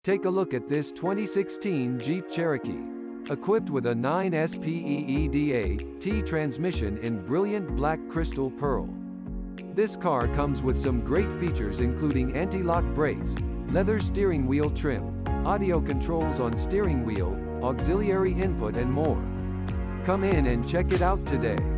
Take a look at this 2016 Jeep Cherokee. Equipped with a 9-speed transmission in brilliant black crystal pearl. This car comes with some great features including anti-lock brakes, leather steering wheel trim, audio controls on steering wheel, auxiliary input and more. Come in and check it out today.